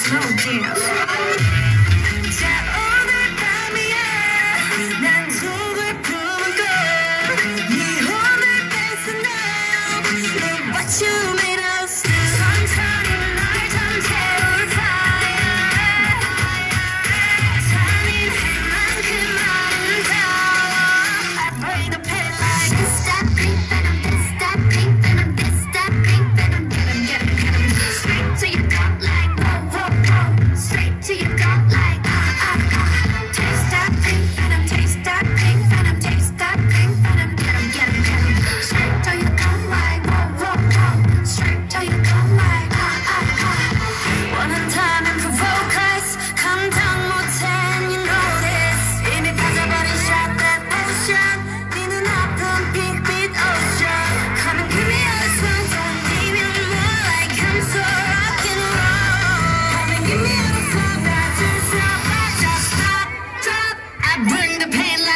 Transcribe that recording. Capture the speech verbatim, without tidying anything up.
slow dance. 자 오늘 밤이야 난 속을 푸는 걸 네 오늘 뺏어 now Look what you made us do 천천히 날 잠재울 fire 잔인한 만큼 아름다워 I bring the pain like this that pink venom this that pink venom this that pink venom get 'em get 'em get 'em straight to your gut like whoa whoa whoa straight to your gut like ah ah ah taste that pink venom taste that pink venom taste that pink venom get 'em get 'em get 'em straight to your gut like whoa whoa whoa straight to your gut like ah ah ah 원한다면 provoke us 감당 못해 you know this 이미 빠져버린 shot that ocean 네 눈앞은 빅빛 ocean Come and give me a song 아니면 more like I'm so rock and roll Come and give me a song that's just stop just stop drop I bring the pain like